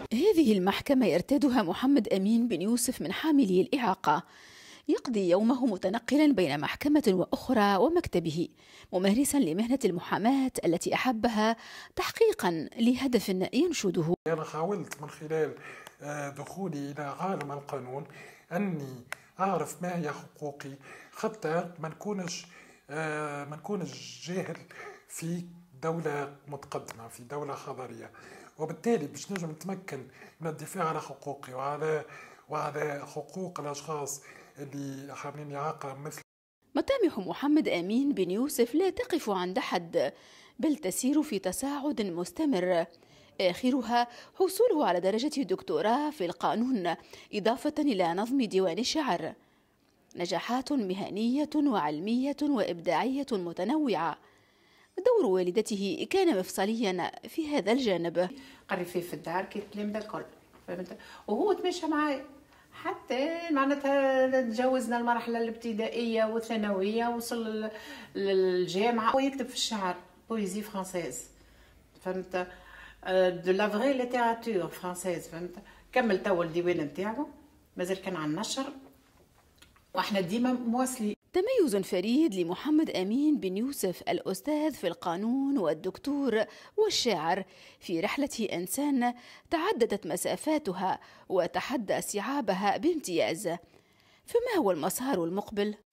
هذه المحكمة يرتادها محمد أمين بن يوسف من حاملي الإعاقة، يقضي يومه متنقلا بين محكمة وأخرى ومكتبه، ممارسا لمهنة المحاماة التي أحبها تحقيقا لهدف ينشده. أنا حاولت من خلال دخولي إلى عالم القانون أني أعرف ما هي حقوقي، حتى ما نكونش جاهل في دولة متقدمة، في دولة حضارية، وبالتالي باش نجم نتمكن من الدفاع على حقوقي وعلى حقوق الأشخاص اللي حاملين إعاقة مثل. مطامح محمد أمين بن يوسف لا تقف عند حد، بل تسير في تصاعد مستمر، آخرها حصوله على درجة دكتوراه في القانون، إضافة إلى نظم ديوان الشعر. نجاحات مهنية وعلمية وإبداعية متنوعة. دور والدته كان مفصليا في هذا الجانب. قري فيه في الدار كي التلامذة الكل، فهمت، وهو تمشى معايا حتى معناتها تجاوزنا المرحلة الابتدائية والثانوية، وصل للجامعة ويكتب في الشعر بويزي فرانسيز، فهمت، دو لا فغي ليتيراتور فرانسيز، فهمت. كمل توا الديوان نتاعو، مازال كان عن نشر واحنا ديما مواصلين. تميز فريد لمحمد أمين بن يوسف الأستاذ في القانون والدكتور والشاعر في رحلة إنسان تعددت مسافاتها وتحدى صعابها بامتياز. فما هو المسار المقبل؟